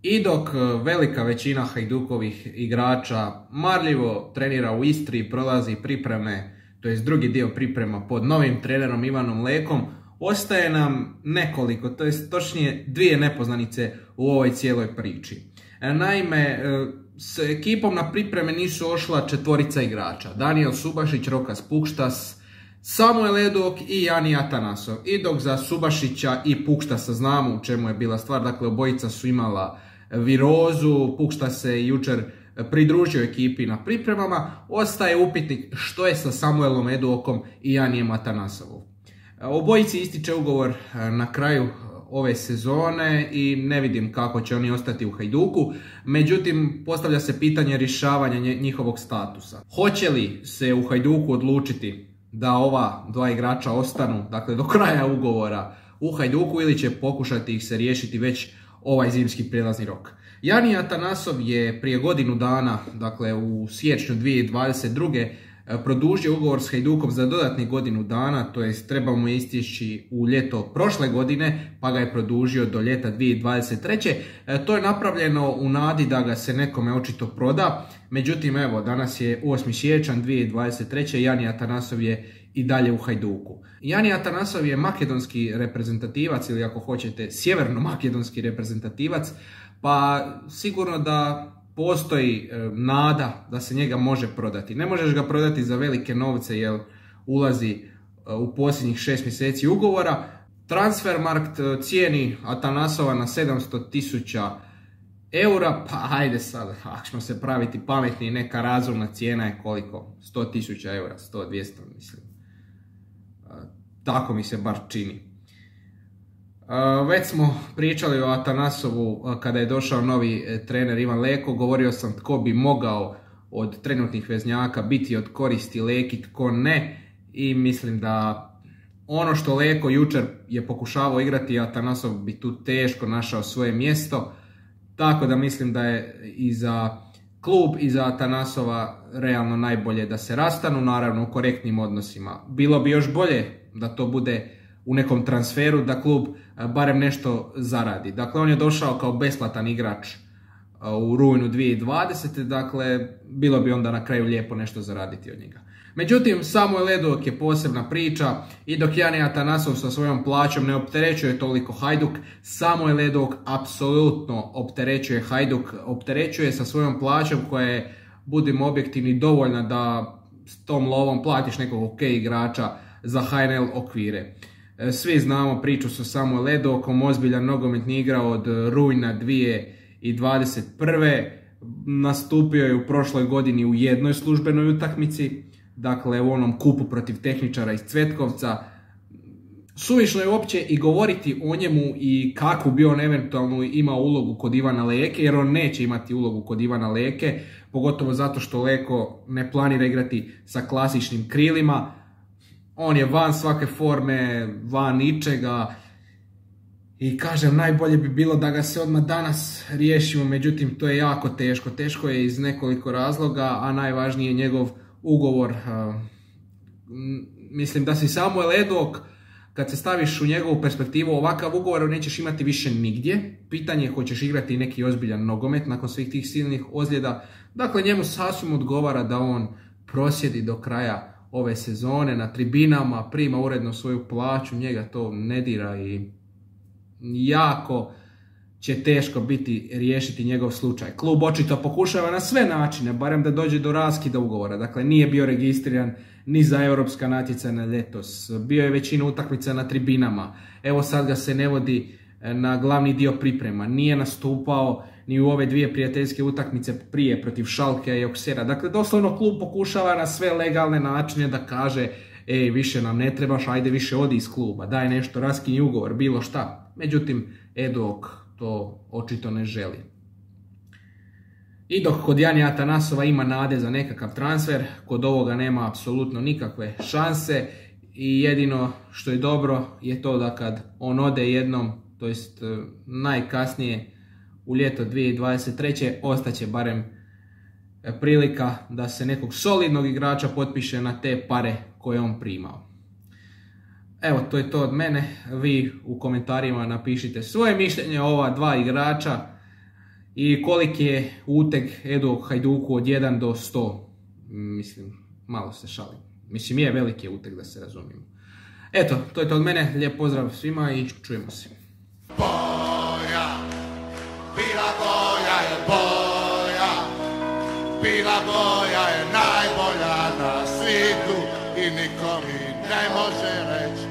I dok velika većina Hajdukovih igrača marljivo trenira u Istri, prolazi pripreme, to jest drugi dio priprema pod novim trenerom Ivanom Lekom, ostaje nam nekoliko, to jest točnije dvije nepoznanice u ovoj cijeloj priči. Naime, s ekipom na pripreme nisu ošla četvorica igrača: Daniel Subašić, Rokas Pukštas, Samuel Edok i Jani Atanasov. I dok za Subašića i Pukštasa znamo u čemu je bila stvar, dakle obojica su imala virozu, Pukštas se jučer pridružio ekipi na pripremama, ostaje upitnik što je sa Samuelom Edokom i Janijem Atanasovom. Obojici ističe ugovor na kraju ove sezone i ne vidim kako će oni ostati u Hajduku, međutim postavlja se pitanje rješavanja njihovog statusa. Hoće li se u Hajduku odlučiti da ova dva igrača ostanu, dakle do kraja ugovora u Hajduku, ili će pokušati ih se riješiti već ovaj zimski prijelazni rok. Jani Atanasov je prije godinu dana, dakle u siječnju 2022. produžio ugovor s Hajdukom za dodatnih godinu dana, to jest trebao mu isteći u ljeto prošle godine, pa ga je produžio do ljeta 2023. To je napravljeno u nadi da ga se nekome očito proda, međutim evo danas je 8. siječanj 2023. Jani Atanasov je i dalje u Hajduku. Jani Atanasov je makedonski reprezentativac, ili ako hoćete sjeverno-makedonski reprezentativac, pa sigurno da postoji nada da se njega može prodati. Ne možeš ga prodati za velike novce jer ulazi u posljednjih 6 mjeseci ugovora. Transfermarkt cijeni Atanasova na 700.000 eura, pa ajde sad, ako ćemo se praviti pametni, neka razumna cijena je koliko? 100.000 eura, 100-200 mislim. Tako mi se bar čini. Već smo pričali o Atanasovu kada je došao novi trener Ivan Leko. Govorio sam tko bi mogao od trenutnih veznjaka biti od koristi Leki, tko ne. I mislim da ono što Leko jučer je pokušavao igrati, Atanasov bi tu teško našao svoje mjesto. Tako da mislim da je i za klub i za Atanasova realno najbolje da se rastanu, naravno u korektnim odnosima. Bilo bi još bolje da to bude u nekom transferu, da klub barem nešto zaradi. Dakle, on je došao kao besplatan igrač u rujnu 2020. Dakle, bilo bi onda na kraju lijepo nešto zaraditi od njega. Međutim, Samuel Edok je posebna priča i dok Jani Atanasov sa svojom plaćom ne opterećuje toliko Hajduk, Samuel Edok apsolutno opterećuje Hajduk, opterećuje sa svojom plaćom koja je, budimo objektivni, dovoljna da s tom lovom platiš nekog ok igrača za HNL okvire. Svi znamo priču sa Samuel Edokom, ozbiljan nogometni igrao od rujna 2021. Nastupio je u prošloj godini u jednoj službenoj utakmici, dakle u onom kupu protiv Tehničara iz Cvetkovca. Suvišno je uopće i govoriti o njemu i kakvu bi on eventualno imao ulogu kod Ivana Leke, jer on neće imati ulogu kod Ivana Leke, pogotovo zato što Leko ne planira igrati sa klasičnim krilima. On je van svake forme, van ničega i kažem, najbolje bi bilo da ga se odmah danas riješimo, međutim to je jako teško. Teško je iz nekoliko razloga, a najvažniji je njegov ugovor. Mislim da si Samuel Edok, kad se staviš u njegovu perspektivu, ovakav ugovor nećeš imati više nigdje. Pitanje je hoćeš igrati neki ozbiljan nogomet nakon svih tih silnih ozljeda. Dakle, njemu sasvim odgovara da on prosjedi do kraja ove sezone na tribinama, prima uredno svoju plaću, njega to ne dira i jako će teško biti riješiti njegov slučaj. Klub očito pokušava na sve načine, barem da dođe do raskida ugovora. Dakle, nije bio registriran ni za europska natjecanja ljetos, bio je većina utakmica na tribinama, evo sad ga se ne vodi na glavni dio priprema, nije nastupao ni u ove dvije prijateljske utakmice prije protiv Schalkea i Auxerra. Dakle, doslovno klub pokušava na sve legalne načine da kaže ej, više nam ne trebaš, ajde više odi iz kluba, daj nešto, raskinji ugovor, bilo šta. Međutim, Edok to očito ne želi. I dok kod Jani Atanasova ima nade za nekakav transfer, kod ovoga nema apsolutno nikakve šanse i jedino što je dobro je to da kad on ode jednom, to jest najkasnije u ljeto 2023. ostaće barem prilika da se nekog solidnog igrača potpiše na te pare koje on primao. Evo, to je to od mene. Vi u komentarima napišite svoje mišljenje o ova dva igrača I koliki je uteg Edo u Hajduku od 1 do 100? Mislim, malo se šalim. Mislim, je veliki uteg, da se razumijemo. Eto, to je to od mene. Lijep pozdrav svima i čujemo se. Boja, bila boja je boja, bila boja je najbolja na svijetu i niko mi ne može reći